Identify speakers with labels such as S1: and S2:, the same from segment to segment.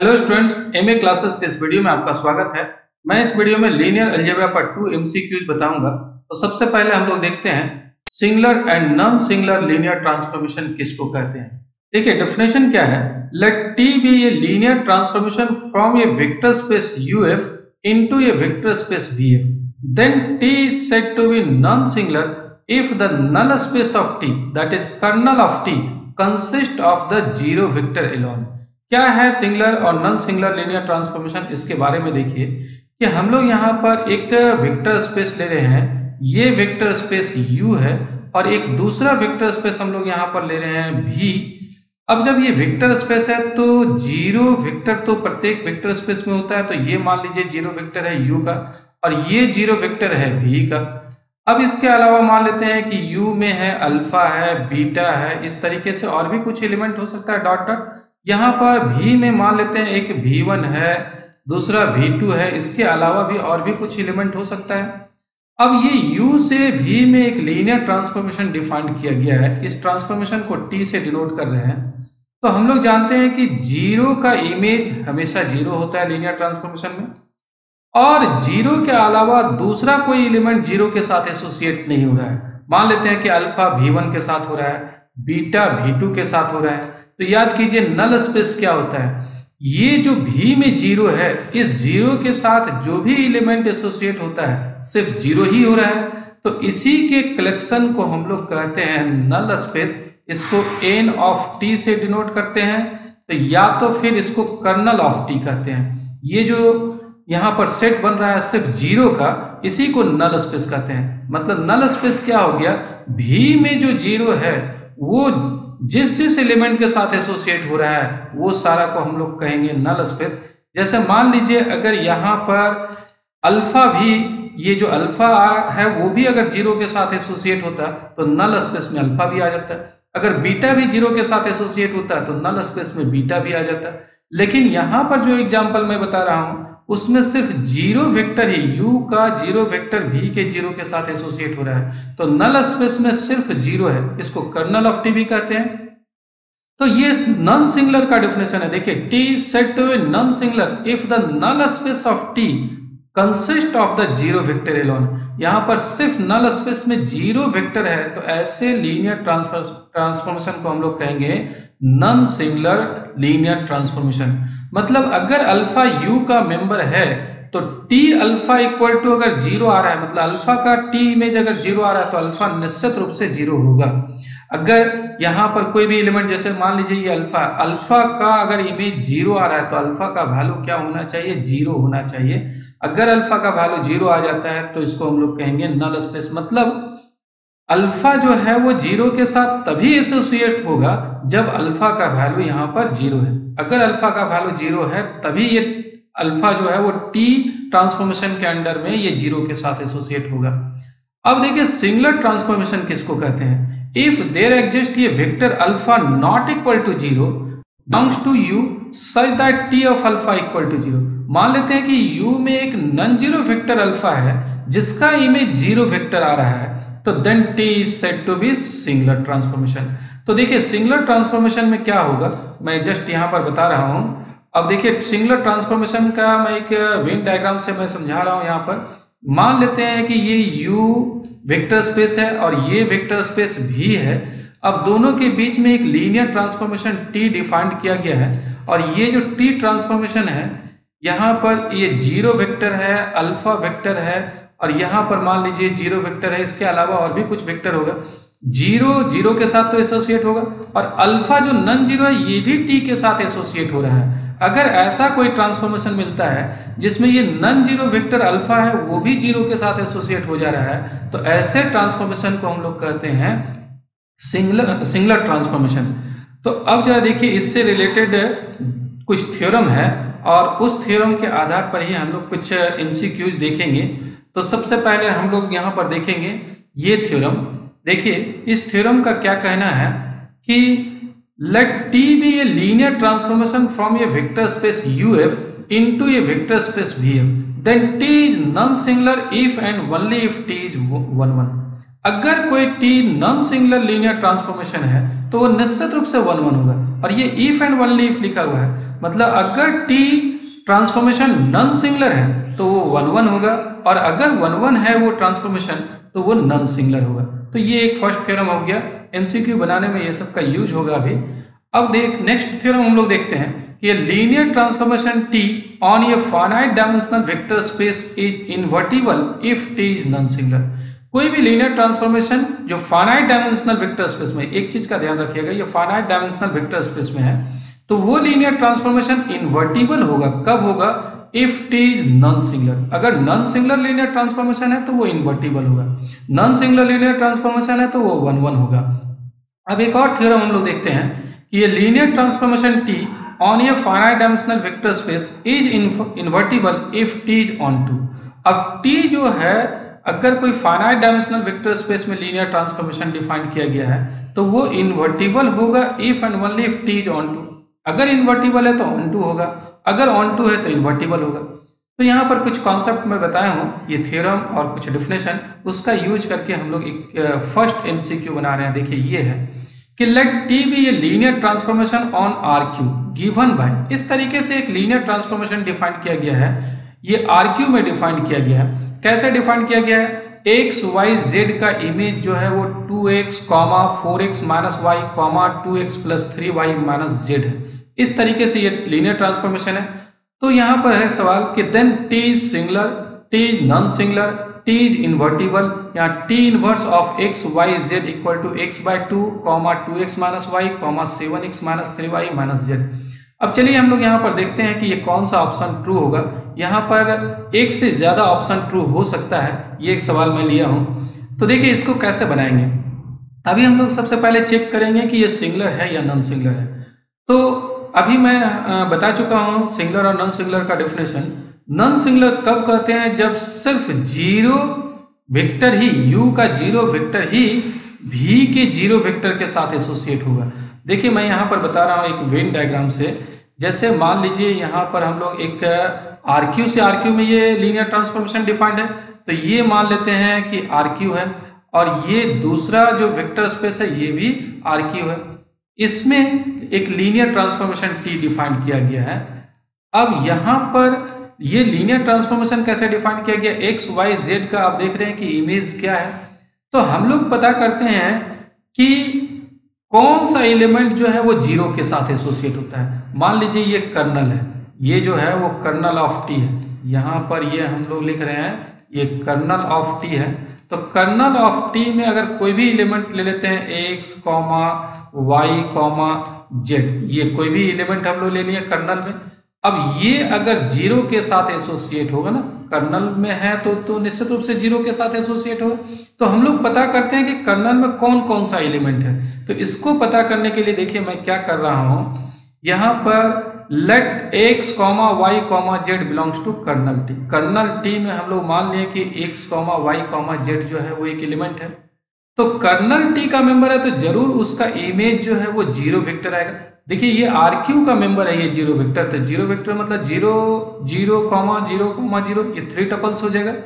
S1: Hello students, MA classes के इस video में आपका स्वागत है। मैं इस वीडियो में लीनियर अलजेब्रा पर 2 एमसीक्यूज बताऊंगा। तो सबसे पहले हम लोग देखते हैं singular and non singular linear transformation किसको कहते हैं। देखिए डेफिनेशन क्या है। Let T be a linear transformation from a vector space UF into a vector space VF, then T is said to be non singular if the null space of T, that is kernel of T, consists of the zero vector alone। क्या है singular और non singular linear transformation, इसके बारे में देखिए कि हम लोग यहाँ पर एक वेक्टर स्पेस ले रहे हैं, ये वेक्टर स्पेस U है और एक दूसरा वेक्टर स्पेस हम लोग यहाँ पर ले रहे हैं V। अब जब ये वेक्टर स्पेस है तो जीरो वेक्टर तो प्रत्येक वेक्टर स्पेस में होता है, तो ये मान लीजिए जीरो वेक्टर है U का और ये जीरो वेक्टर है V का। अब इसके अलावा मान लेते हैं कि U में है अल्फा है, बीटा है, इस तरीके से और भी कुछ एलिमेंट हो सकता है डॉट डॉट। यहाँ पर V में मान लेते हैं एक V1 है, दूसरा V2 है, इसके अलावा भी और भी कुछ एलिमेंट हो सकता है। अब ये U से V में एक लीनियर ट्रांसफॉर्मेशन डिफाइन किया गया है। इस ट्रांसफॉर्मेशन को T से डिनोट कर रहे हैं। तो हम लोग जानते हैं कि जीरो का इमेज हमेशा जीरो होता है लीनियर ट्रांसफॉर्मेशन में, और जीरो के अलावा दूसरा कोई एलिमेंट जीरो के साथ एसोसिएट नहीं हो रहा है। मान लेते हैं कि अल्फा V1 के साथ हो रहा है, बीटा V2 के साथ हो रहा है। तो याद कीजिए नल स्पेस क्या होता है, ये जो V में जीरो है, इस जीरो के साथ जो भी एलिमेंट एसोसिएट होता है सिर्फ जीरो ही हो रहा है। तो इसी के कलेक्शन को हम लोग कहते हैं नल स्पेस। इसको n ऑफ t से डिनोट करते हैं, तो या तो फिर इसको कर्नल ऑफ t कहते हैं। ये जो यहाँ पर सेट बन रहा है सिर्फ जीरो का, इसी को नल स्पेस कहते हैं। मतलब नल स्पेस क्या हो गया, V में जो जीरो है वो जिस एलिमेंट के साथ एसोसिएट हो रहा है वो सारा को हम लोग कहेंगे नल स्पेस। जैसे मान लीजिए अगर यहाँ पर अल्फा भी, ये जो अल्फा है वो भी अगर जीरो के साथ एसोसिएट होता तो नल स्पेस में अल्फा भी आ जाता है। अगर बीटा भी जीरो के साथ एसोसिएट होता है तो नल स्पेस में बीटा भी आ जाता है। लेकिन यहाँ पर जो एग्जाम्पल मैं बता रहा हूँ उसमें सिर्फ जीरो वेक्टर ही U का जीरो वेक्टर V के जीरो के साथ एसोसिएट हो रहा है, तो नल स्पेस में सिर्फ जीरो है। इसको कर्नल ऑफ T भी कहते हैं। तो ये नॉन सिंगुलर का डेफिनेशन है। देखिए T is said to be non singular if the null space of T consist of the zero vector alone. यहाँ पर सिर्फ नल स्पेस में जीरो वेक्टर है, तो ऐसे लीनियर ट्रांसफॉर्मेशन को हम लोग कहेंगे नॉन सिंगुलर लीनियर ट्रांसफॉर्मेशन। मतलब अगर अल्फा U का मेंबर है तो T अल्फा इक्वल टू अगर जीरो आ रहा है, मतलब अल्फा का T इमेज अगर जीरो आ रहा है तो अल्फा निश्चित रूप से जीरो होगा। अगर यहाँ पर कोई भी एलिमेंट, जैसे मान लीजिए ये अल्फा का अगर इमेज जीरो आ रहा है तो अल्फा का वैल्यू क्या होना चाहिए, जीरो होना चाहिए। अगर अल्फा का वैल्यू जीरो आ जाता है तो इसको हम लोग कहेंगे नल स्पेस। मतलब अल्फा जो है वो जीरो के साथ तभी एसोसिएट होगा जब अल्फा का वैल्यू यहाँ पर जीरो है। अगर अल्फा का वैल्यू जीरो है तभी ये अल्फा जो है वो T ट्रांसफॉर्मेशन के अंडर में ये जीरो के साथ एसोसिएट होगा। अब देखिए सिंगुलर ट्रांसफॉर्मेशन किसको कहते हैं। इफ देयर एग्जिस्ट ये vector alpha not equal to zero belongs to U such that T of alpha equal to zero. मान लेते हैं कि U में एक नॉन जीरो वेक्टर अल्फा है जिसका इमेज जीरो वेक्टर आ रहा है, तो then T is said to be singular transformation. तो देखिए सिंगुलर ट्रांसफॉर्मेशन में क्या होगा, मैं जस्ट यहाँ पर बता रहा हूँ। अब देखिए सिंगुलर ट्रांसफॉर्मेशन का मैं एक वेन डायग्राम से मैं समझा रहा हूँ। यहाँ पर मान लेते हैं कि ये U वेक्टर स्पेस है और ये वेक्टर स्पेस V है। अब दोनों के बीच में एक लीनियर ट्रांसफॉर्मेशन T डिफाइंड किया गया है, और ये जो T ट्रांसफॉर्मेशन है यहाँ पर ये जीरो वेक्टर है, अल्फा वेक्टर है, और यहाँ पर मान लीजिए जीरो वेक्टर है, इसके अलावा और भी कुछ वेक्टर होगा। जीरो के साथ तो एसोसिएट होगा, और अल्फा जो नॉन जीरो है ये भी T के साथ एसोसिएट हो रहा है। अगर ऐसा कोई ट्रांसफॉर्मेशन मिलता है जिसमें ये नॉन जीरो वेक्टर अल्फा है वो भी जीरो के साथ एसोसिएट हो जा रहा है, तो ऐसे ट्रांसफॉर्मेशन को हम लोग कहते हैं सिंगुलर ट्रांसफॉर्मेशन। तो अब जरा देखिए इससे रिलेटेड कुछ थ्योरम है, और उस थ्योरम के आधार पर ही हम लोग कुछ एमसीक्यूज देखेंगे। तो सबसे पहले हम लोग यहाँ पर देखेंगे ये थ्योरम। देखिए इस थ्योरम का क्या कहना है कि let T be a linear transformation from a vector space UF into a vector space VF, then T is non singular if and only if T is 1 1। अगर कोई T non singular linear transformation है तो वो निश्चित रूप से 1 1 होगा। और ये इफ एंड ओनली इफ लिखा हुआ है, मतलब अगर टी ट्रांसफॉर्मेशन नॉन सिंगुलर है तो वो 1 1 होगा, और अगर 1 1 है वो ट्रांसफॉर्मेशन तो वो नॉन सिंगुलर होगा। तो ये एक फर्स्ट थ्योरम हो गया, एमसीक्यू बनाने में ये सब का यूज होगा अभी। अब देख नेक्स्ट थ्योरम हम लोग देखते हैं कि linear transformation T on a finite dimensional vector space is invertible if T is non singular. कोई भी लीनियर ट्रांसफॉर्मेशन जो फाइनाइट डायमेंशनल वेक्टर स्पेस में, एक चीज का ध्यान रखिएगा, ये फाइनाइट डायमेंशनल वेक्टर स्पेस में है, तो वो लीनियर ट्रांसफॉर्मेशन इन्वर्टिबल होगा। कब होगा? If T is non singular. अगर नॉन सिंगुलर लीनियर ट्रांसफॉर्मेशन है तो वो इन्वर्टिबल होगा, नॉन सिंगुलर लीनियर ट्रांसफॉर्मेशन है तो वो 1 1 होगा। अब एक और थ्योरम हम लोग देखते हैं कि ये linear transformation T on a finite dimensional vector space is invertible if T is onto. अब टी जो है, अगर कोई फाइनाइट डायमेंशनल वेक्टर स्पेस में लीनियर ट्रांसफॉर्मेशन डिफाइन किया गया है तो वो इन्वर्टिबल होगा if and only if T is onto. अगर इन्वर्टिबल है तो ऑन टू होगा, अगर ऑन टू है तो इन्वर्टिबल होगा। तो यहाँ पर कुछ कॉन्सेप्ट मैं बताया हूँ, ये थ्योरम और कुछ डिफिनेशन, उसका यूज करके हम लोग एक फर्स्ट एमसीक्यू बना रहे हैं। देखिए ये है कि let T be a linear transformation on R Q given by. इस तरीके से एक लीनियर ट्रांसफॉर्मेशन डिफाइन किया गया है, ये आर क्यू में डिफाइन किया गया है। कैसे डिफाइन किया गया है? एक्स वाई जेड का इमेज जो है वो 2x, 4x minus y, 2x plus 3y minus z है। इस तरीके से ये लीनियर ट्रांसफॉर्मेशन है। तो यहाँ पर है सवाल कि then T is singular, T is non singular, T is invertible. यहाँ T inverse of x y z equal to x/2, 2x minus y, 7x minus 3y minus z. अब चलिए हम लोग यहाँ पर देखते हैं कि ये कौन सा ऑप्शन ट्रू होगा। यहाँ पर एक से ज्यादा ऑप्शन ट्रू हो सकता है, ये एक सवाल मैं लिया हूं। तो देखिए इसको कैसे बनाएंगे। अभी हम लोग सबसे पहले चेक करेंगे कि ये सिंगुलर है या नॉन सिंगुलर है। तो अभी मैं बता चुका हूं सिंगुलर और नॉन सिंगुलर का डेफिनेशन। नॉन सिंगुलर कब कहते हैं? जब सिर्फ जीरो वेक्टर ही, u का जीरो वेक्टर ही v के जीरो वेक्टर के साथ एसोसिएट होगा। देखिए मैं यहाँ पर बता रहा हूँ एक वेन डायग्राम से। जैसे मान लीजिए यहाँ पर हम लोग एक RQ से RQ में ये लीनियर ट्रांसफॉर्मेशन डिफाइंड है, तो ये मान लेते हैं कि RQ है, और ये दूसरा जो वेक्टर स्पेस है ये भी RQ है। इसमें एक लीनियर ट्रांसफॉर्मेशन T डिफाइन किया गया है। अब यहाँ पर ये लीनियर ट्रांसफॉर्मेशन कैसे डिफाइन किया गया? एक्स वाई जेड का आप देख रहे हैं कि इमेज क्या है। तो हम लोग पता करते हैं कि कौन सा एलिमेंट जो है वो जीरो के साथ एसोसिएट होता है। मान लीजिए ये कर्नल है, ये जो है वो कर्नल ऑफ टी है। यहाँ पर ये हम लोग लिख रहे हैं ये कर्नल ऑफ टी है। तो कर्नल ऑफ टी में अगर कोई भी एलिमेंट ले लेते हैं एक्स, वाई, जेड, ये कोई भी एलिमेंट हम लोग ले लिए कर्नल में। अब ये अगर जीरो के साथ एसोसिएट होगा ना, कर्नल में है तो निश्चित रूप से जीरो के साथ एसोसिएट होगा। तो हम लोग पता करते हैं कि कर्नल में कौन कौन सा एलिमेंट है। तो इसको पता करने के लिए देखिए मैं क्या कर रहा हूं, यहाँ पर let x, y, z belongs to kernel T. Kernel T में हम लोग मान लिए कि x, y, z जो है वो एक एलिमेंट है। तो कर्नल टी का मेंबर है तो जरूर उसका इमेज जो है वो जीरो वेक्टर आएगा। देखिए ये RQ का मेंबर है, ये जीरो वेक्टर, तो जीरो वेक्टर मतलब 0, 0, 0, 0, ये 3 टपल्स हो जाएगा।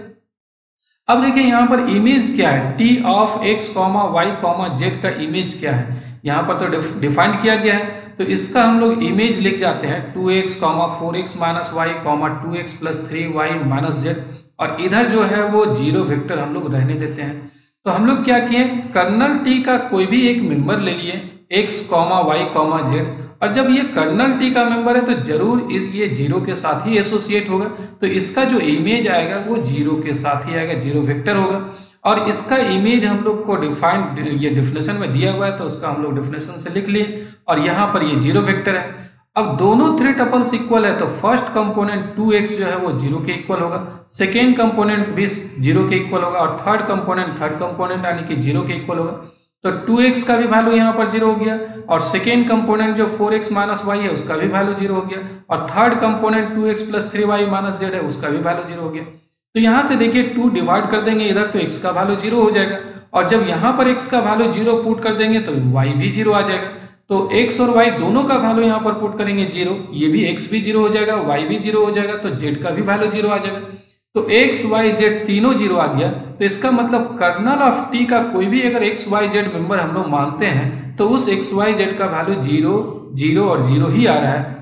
S1: अब देखिए यहाँ पर इमेज क्या है, T of x, y, z का इमेज क्या है, यहाँ पर तो डिफाइंड किया गया है। तो इसका हम लोग इमेज लिख जाते हैं 2x, 4x minus y, 2x plus 3y minus z, और इधर जो है वो जीरो वेक्टर हम लोग रहने देते हैं। तो हम लोग क्या किए, कर्नल टी का कोई भी एक मेंबर ले लिए x, y, z, और जब ये कर्नल टी का मेंबर है तो जरूर ये जीरो के साथ ही एसोसिएट होगा। तो इसका जो इमेज आएगा वो जीरो के साथ ही आएगा, जीरो वेक्टर होगा। और इसका इमेज हम लोग को डिफाइंड ये डिफिनेशन में दिया हुआ है, तो उसका हम लोग डिफिनेशन से लिख लिए, और यहाँ पर ये जीरो वेक्टर है। अब दोनों 3 टपल्स इक्वल है तो फर्स्ट कंपोनेंट 2x जो है वो जीरो के इक्वल होगा, सेकेंड कंपोनेंट भी जीरो के इक्वल होगा, और थर्ड कंपोनेंट यानी कि जीरो के इक्वल होगा। तो 2x का भी वैल्यू यहाँ पर जीरो हो गया, और सेकेंड कंपोनेंट जो 4x माइनस वाई है उसका भी वैल्यू जीरो हो गया, और third component 2x plus 3y minus z है उसका भी वैल्यू जीरो हो गया। तो यहाँ से देखिए 2 डिवाइड कर देंगे इधर तो x का वैल्यू जीरो हो जाएगा, और जब यहाँ पर x का वैल्यू जीरो पुट कर देंगे तो y भी जीरो आ जाएगा। तो x और y दोनों का वैल्यू यहाँ पर पुट करेंगे जीरो, ये भी x भी जीरो हो जाएगा, y भी जीरो हो जाएगा, तो z का भी वैल्यू जीरो आ जाएगा। तो एक्स वाई जेड तीनों जीरो आ गया, तो इसका मतलब कर्नल ऑफ टी का कोई भी अगर एक्स वाई जेड मेंबर हम लोग मानते हैं तो उस एक्स वाई जेड का वैल्यू जीरो जीरो और जीरो ही आ रहा है।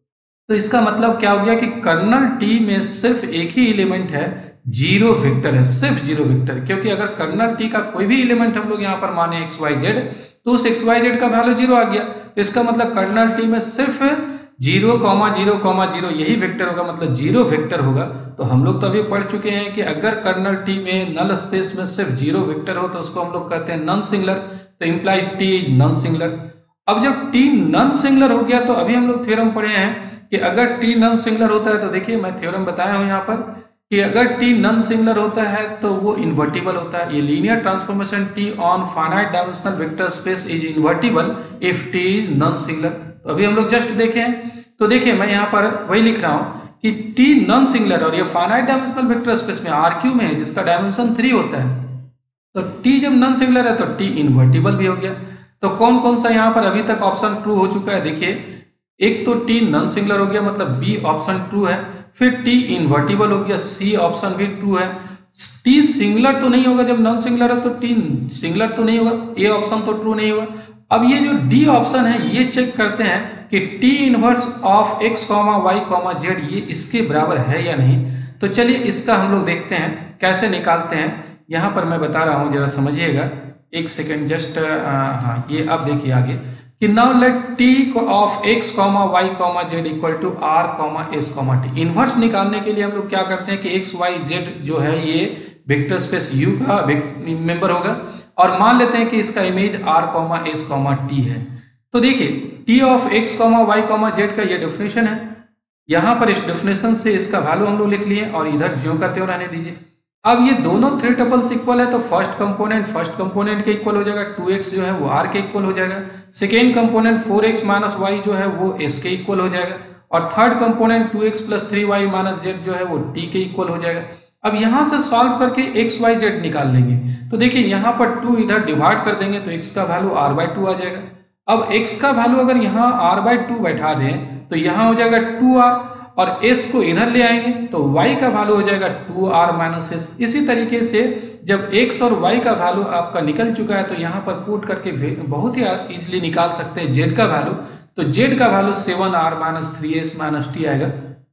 S1: तो इसका मतलब क्या हो गया कि कर्नल टी में सिर्फ एक ही एलिमेंट है, जीरो वेक्टर है, सिर्फ जीरो वेक्टर। क्योंकि अगर कर्नल टी का कोई भी एलिमेंट हम लोग यहाँ पर माने एक्स वाई जेड, तो उस एक्स वाई जेड का वैल्यू जीरो आ गया। तो इसका मतलब कर्नल टी में सिर्फ जीरो कॉमा जीरो यही वेक्टर होगा, मतलब जीरो वेक्टर होगा। तो हम लोग तो अभी पढ़ चुके हैं कि अगर कर्नल टी में नल स्पेस में सिर्फ जीरो वेक्टर हो तो उसको हम लोग कहते हैं नॉन सिंगुलर, तो implies T is non singular. अब जब टी नॉन सिंगुलर हो गया तो अभी हम लोग थ्योरम पढ़े हैं कि अगर टी नॉन सिंगुलर होता है तो देखिए मैं थ्योरम बताया हूं यहाँ पर कि अगर टी नॉन सिंगुलर होता है तो वो इन्वर्टिबल होता है। ये linear transformation T on finite dimensional vector space is invertible if T is non singular. तो अभी हम लोग जस्ट देखें, तो देखिए मैं यहाँ पर वही लिख रहा हूँ कि टी नॉन सिंगुलर और ये फाइनाइट डायमेंशनल वेक्टर स्पेस में आर क्यू में है जिसका डायमेंशन 3 होता है। तो टी जब नॉन सिंगुलर है तो टी इन्वर्टिबल भी हो गया। तो कौन कौन सा यहाँ पर अभी तक ऑप्शन ट्रू हो चुका है, देखिए एक तो टी नॉन सिंगुलर हो गया मतलब बी ऑप्शन ट्रू है, फिर टी इन्वर्टिबल हो गया सी ऑप्शन भी ट्रू है। टी सिंगुलर तो नहीं होगा, जब नॉन सिंगुलर है तो टी सिंगुलर तो नहीं होगा, ए ऑप्शन तो ट्रू नहीं होगा। अब ये जो डी ऑप्शन है ये चेक करते हैं कि T inverse of x comma Y comma z ये इसके बराबर है या नहीं। तो चलिए इसका हम लोग देखते हैं कैसे निकालते हैं। यहाँ पर मैं बता रहा हूँ जरा समझिएगा, एक सेकेंड जस्ट। हाँ ये अब देखिए आगे कि now let T of x comma Y comma z equal to r comma S comma t. Inverse निकालने के लिए हम लोग क्या करते हैं कि एक्स वाई जेड जो है ये वेक्टर स्पेस यू का मेंबर होगा और मान लेते हैं कि इसका image R comma S comma T है। तो देखिए T of x comma Y comma Z का ये डेफिनेशन है, यहाँ पर इस डेफिनेशन से इसका वैल्यू हम लोग लिख लिए और इधर ज्यों का त्यों रहने दीजिए। अब ये दोनों थ्री टपल्स इक्वल है तो फर्स्ट कंपोनेंट के इक्वल हो जाएगा, 2x जो है वो r के इक्वल हो जाएगा। Second component 4x minus Y जो है वो s के इक्वल हो जाएगा और third component 2x plus 3y minus z जो है वो t के इक्वल हो जाएगा। अब यहाँ से सॉल्व करके x y z निकाल लेंगे। तो देखिए यहाँ पर 2 इधर डिवाइड कर देंगे तो x का वैल्यू r/2 आ जाएगा। अब x का वैल्यू अगर यहाँ r/2 बैठा दें तो यहाँ हो जाएगा 2r और s को इधर ले आएंगे तो y का वैल्यू हो जाएगा 2r माइनस एस। इसी तरीके से जब x और y का वैल्यू आपका निकल चुका है तो यहाँ पर पुट करके बहुत ही इजीली निकाल सकते हैं z का वैल्यू। तो z का value 7r minus 3s minus T आएगा।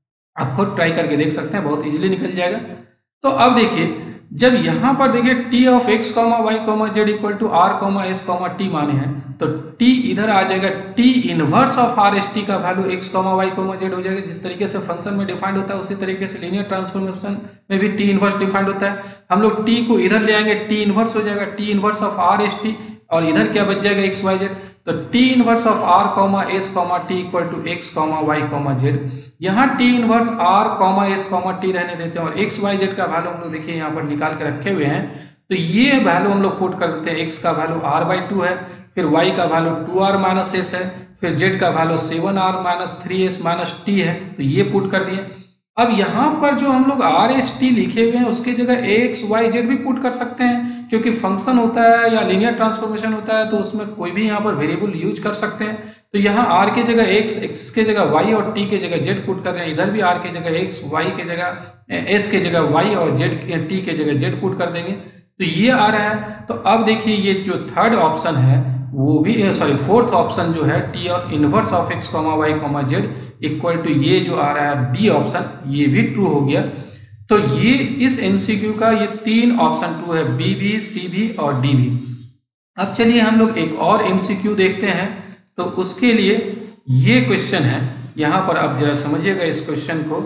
S1: आप खुद ट्राई करके देख सकते हैं, बहुत इजीली निकल जाएगा। तो अब देखिए जब यहाँ पर देखिए T of x comma Y comma z equal to r comma S comma t माने हैं तो टी इधर आ जाएगा, T inverse of r s t का value x comma Y comma z हो जाएगा। जिस तरीके से फंक्शन में डिफाइंड होता है उसी तरीके से लीनियर ट्रांसफॉर्मेशन में भी टी इनवर्स डिफाइंड होता है। हम लोग टी को इधर ले आएंगे, टी इनवर्स हो जाएगा T inverse of r s t और इधर क्या बच जाएगा एक्स वाई जेड। तो T inverse of r comma S comma t equal to x comma Y comma z. यहाँ T inverse r comma S comma t रहने देते हैं और एक्स वाई जेड का वैल्यू हम लोग देखिए यहाँ पर निकाल के रखे हुए हैं। तो ये वैल्यू हम लोग पुट कर देते हैं, एक्स का वैल्यू r/2 है, फिर y का वैल्यू 2r माइनस एस है, फिर z का value 7r minus 3s minus T है। तो ये पुट कर दिए। अब यहाँ पर जो हम लोग आर एस टी लिखे हुए हैं उसकी जगह एक्स वाई जेड भी पुट कर सकते हैं, क्योंकि फंक्शन होता है या लीनियर ट्रांसफॉर्मेशन होता है तो उसमें कोई भी यहाँ पर वेरिएबल यूज कर सकते हैं। तो यहाँ r के जगह x के जगह y और t के जगह z पुट कर रहे हैं, इधर भी r के जगह x, y के जगह s के जगह y और z t के जगह z पुट कर देंगे। तो ये आ रहा है। तो अब देखिए ये जो थर्ड ऑप्शन है वो भी फोर्थ ऑप्शन जो है T inverse of x comma Y comma z equal to ये जो आ रहा है बी ऑप्शन, ये भी ट्रू हो गया। तो ये इस एमसीक्यू का ये 3 ऑप्शन ट्रू है, बी भी, सी भी और डी भी। अब चलिए हम लोग एक और एमसीक्यू देखते हैं। तो उसके लिए ये क्वेश्चन है, यहाँ पर आप जरा समझिएगा इस क्वेश्चन को।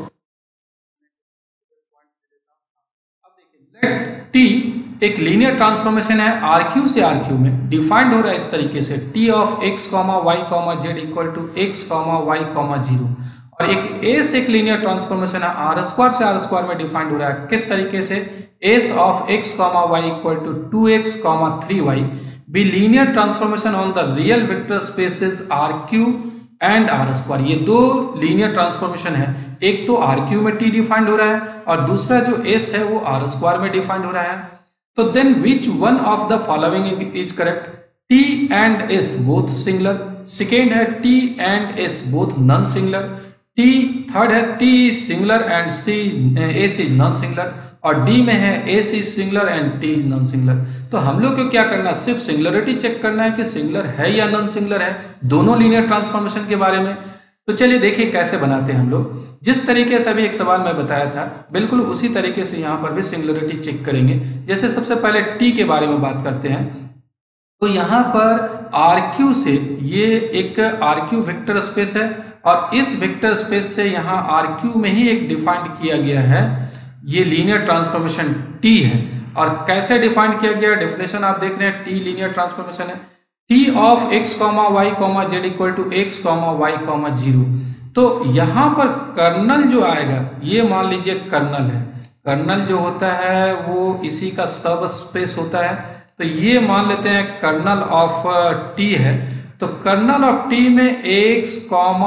S1: अब देखिए लेट टी एक लीनियर ट्रांसफॉर्मेशन है आर क्यू से आर क्यू में, डिफाइंड हो रहा है इस तरीके से T of x comma Y comma z equal to x comma Y comma zero. और एक एस एक लीनियर ट्रांसफॉर्मेशन है आर स्क्वायर से आर स्क्वायर में डिफाइंड हो रहा है। किस तरीके से S of x comma y equal to 2x कॉमा 3y be linear transformation on the real vector spaces R Q and R square. ये दो लीनियर ट्रांसफॉर्मेशन है, एक तो आर क्यू में टी डिफाइंड हो रहा है और दूसरा जो एस है वो आर स्क्वायर में डिफाइंड हो रहा है। तो then which one of the following is correct? T and S both singular, second है T and S both non singular, T third है T singular and C S is non singular, और D में है S is singular and T is non singular. तो हम लोग को क्या करना है, सिर्फ सिंगुलरिटी चेक करना है कि सिंगुलर है या नॉन सिंगुलर है दोनों लीनियर ट्रांसफॉर्मेशन के बारे में। तो चलिए देखिए कैसे बनाते हैं हम लोग। जिस तरीके से अभी एक सवाल मैं बताया था बिल्कुल उसी तरीके से यहाँ पर भी सिंगुलरिटी चेक करेंगे। जैसे सबसे पहले टी के बारे में बात करते हैं, तो यहाँ पर RQ से ये एक RQ वेक्टर स्पेस है, और इस वेक्टर स्पेस से यहाँ RQ में ही एक डिफाइंड किया गया है, ये लीनियर ट्रांसफॉर्मेशन T है। और कैसे डिफाइंड किया गया, डेफिनेशन आप देख रहे हैं, T लीनियर ट्रांसफॉर्मेशन है T of x, y, z equal to x, y, 0। तो यहाँ पर कर्नल जो आएगा ये मान लीजिए कर्नल है, कर्नल जो होता है वो इसी का सब स्पेस होता है। तो ये मान लेते हैं कर्नल ऑफ T है। तो कर्नल ऑफ T में x,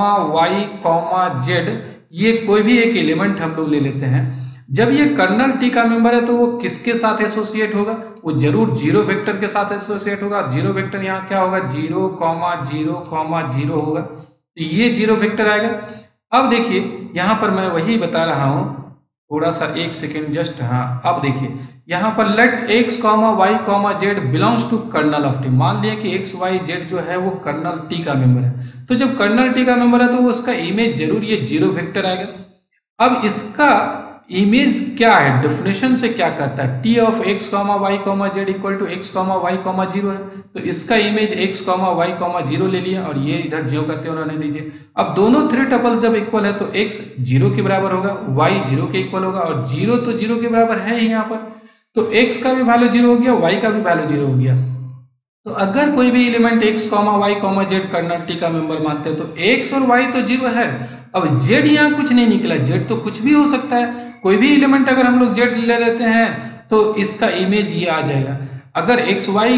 S1: y, z ये कोई भी एक एलिमेंट हम लोग ले लेते हैं। जब ये कर्नल T का मेंबर है तो वो किसके साथ एसोसिएट होगा, वो जरूर जीरो वेक्टर के साथ एसोसिएट होगा। जीरो वेक्टर यहाँ क्या होगा, 0, 0, 0 होगा, तो ये जीरो वेक्टर आएगा। अब देखिए यहाँ पर मैं वही बता रहा हूँ, थोड़ा सा एक सेकेंड जस्ट, हाँ अब देखिए यहाँ पर let x, y, z belongs to kernel of T। मान लिया कि x, y, z जो है वो कर्नल T का मेंबर है। तो जब कर्नल T का मेंबर है तो वो उसका इमेज जरूर ये जीरो वेक्टर आएगा। अब इसका इमेज क्या है, डेफिनेशन से क्या कहता है, T of x, y, z equal to x, y, 0 है। तो इसका इमेज x, y, 0 ले लिया, और ये इधर जो कहते हैं उन्होंने लीजिए। अब दोनों थ्री टपल जब इक्वल है तो x 0 के बराबर होगा, y 0 के इक्वल होगा, और 0 तो 0 के बराबर है ही यहाँ पर। तो x का भी वैल्यू 0 हो गया, y का भी वैल्यू 0 हो गया। तो अगर कोई भी element x, y, z kernel T का मेंबर मानते हैं तो x और y तो 0 है। अब z यहाँ कुछ नहीं निकला, z तो कुछ भी हो सकता है, कोई भी एलिमेंट अगर हम लोग z ले लेते हैं तो इसका इमेज ये आ जाएगा। अगर x, y,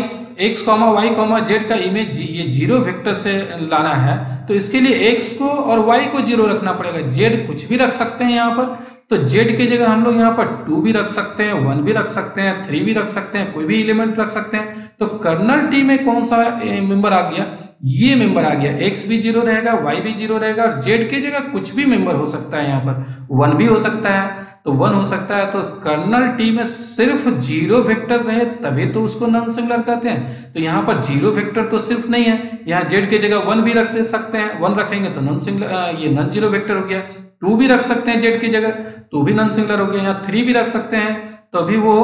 S1: z का इमेज ये जीरो वेक्टर से लाना है तो इसके लिए x को और y को 0 रखना पड़ेगा। z कुछ भी रख सकते हैं यहाँ पर, तो z की जगह हम लोग यहाँ पर 2 भी रख सकते हैं, 1 भी रख सकते हैं, 3 भी रख सकते हैं, कोई भी एलिमेंट रख सकते हैं। तो कर्नल T में कौन सा मेंबर आ गया, ये मेंबर आ गया, x भी 0 रहेगा, y भी 0 रहेगा, और z की जगह कुछ भी मेंबर हो सकता है, यहाँ पर 1 भी हो सकता है, तो 1 हो सकता है। तो कर्नल T में सिर्फ जीरो वेक्टर रहे तभी तो उसको नॉन सिंगुलर कहते हैं। तो यहाँ पर जीरो वेक्टर तो सिर्फ नहीं है, यहाँ z की जगह 1 भी रख सकते हैं, 1 रखेंगे तो नॉन सिंगुलर, ये नॉन जीरो वेक्टर हो गया। 2 भी रख सकते हैं z की जगह तो भी नॉन सिंगुलर हो गया। यहाँ 3 भी रख सकते हैं तो भी वो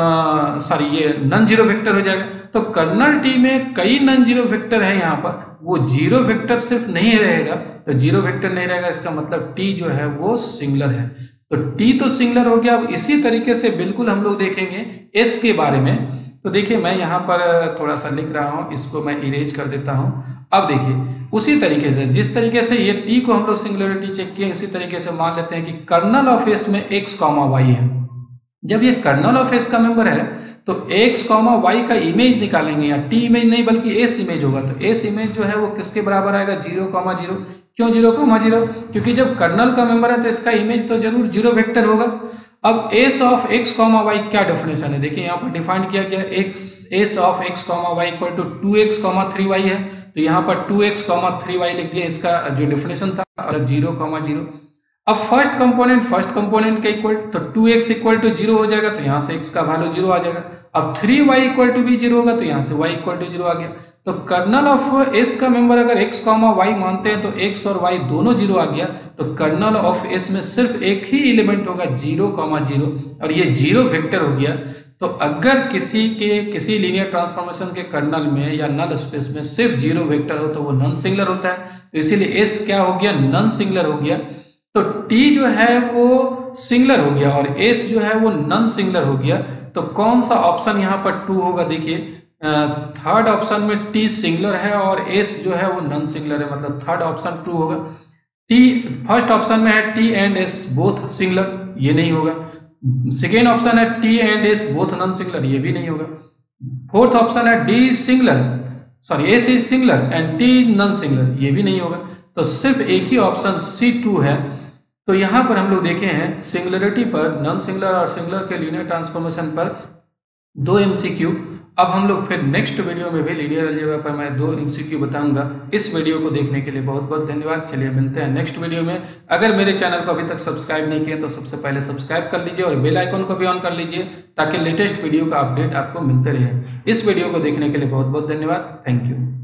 S1: सॉरी ये नॉन जीरो वेक्टर हो जाएगा। तो कर्नल T में कई नॉन जीरो वेक्टर है, यहाँ पर वो जीरो वेक्टर सिर्फ नहीं रहेगा। तो जीरो वेक्टर नहीं रहेगा इसका मतलब T जो है वो सिंगुलर है। तो T तो सिंगुलर हो गया। अब इसी तरीके से बिल्कुल हम लोग देखेंगे S के बारे में। तो देखिए मैं यहाँ पर थोड़ा सा लिख रहा हूँ, इसको मैं इरेज कर देता हूँ। अब देखिए उसी तरीके से जिस तरीके से ये T को हम लोग सिंगुलरिटी चेक किए, इसी तरीके से मान लेते हैं कि कर्नल ऑफ S में x, y है। जब ये कर्नल ऑफ S का मेंबर है तो x, y का इमेज निकालेंगे, या T इमेज नहीं बल्कि S इमेज होगा। तो S इमेज जो है वो किसके बराबर आएगा, 0, 0। क्यों 0, 0? क्योंकि जब कर्नल का मेंबर है तो इसका इमेज तो जरूर जीरो वेक्टर होगा। अब s ऑफ x, y क्या डेफिनेशन है, देखिए यहाँ पर डिफाइंड किया गया, s of x, y equal to 2x, 3y है। तो यहाँ पर 2x, 3y लिख दिया, इसका जो डेफिनेशन था 0, 0। अब फर्स्ट कंपोनेंट का इक्वल, तो 2x इक्वल टू 0 हो जाएगा, तो यहाँ से x का वैल्यू 0 आ जाएगा। अब 3y इक्वल टू भी 0 होगा, तो यहाँ से y इक्वल टू 0 आ गया। तो कर्नल ऑफ S का मेंबर अगर x, y मानते हैं तो x और y दोनों 0 आ गया। तो कर्नल ऑफ S में सिर्फ एक ही एलिमेंट होगा 0, 0, और ये जीरो वेक्टर हो गया। तो अगर किसी लीनियर ट्रांसफॉर्मेशन के कर्नल में या नल स्पेस में सिर्फ जीरो वेक्टर हो तो वो नॉन सिंगुलर होता है। तो इसीलिए S क्या हो गया, नॉन सिंगुलर हो गया। तो T जो है वो सिंगुलर हो गया और S जो है वो नॉन सिंगुलर हो गया। तो कौन सा ऑप्शन यहाँ पर ट्रू होगा, देखिए थर्ड ऑप्शन में T सिंगुलर है और S जो है वो नॉन सिंगुलर है, मतलब थर्ड ऑप्शन ट्रू होगा। फर्स्ट ऑप्शन में है T and S both singular, ये नहीं होगा। सेकेंड ऑप्शन है T and S both non singular, ये भी नहीं होगा। फोर्थ ऑप्शन है S is singular and T non singular, ये भी नहीं होगा। तो सिर्फ एक ही ऑप्शन C ट्रू है। तो यहाँ पर हम लोग देखे हैं सिंगुलरिटी पर, नॉन सिंगुलर और सिंगुलर के लीनियर ट्रांसफॉर्मेशन पर 2 MCQ, अब हम लोग फिर नेक्स्ट वीडियो में भी लीनियर अलजेब्रा पर मैं 2 MCQ बताऊंगा। इस वीडियो को देखने के लिए बहुत बहुत धन्यवाद। चलिए मिलते हैं नेक्स्ट वीडियो में। अगर मेरे चैनल को अभी तक सब्सक्राइब नहीं किया तो सबसे पहले सब्सक्राइब कर लीजिए और बेल आइकन को भी ऑन कर लीजिए ताकि लेटेस्ट वीडियो का अपडेट आपको मिलते रहे। इस वीडियो को देखने के लिए बहुत बहुत धन्यवाद। Thank you.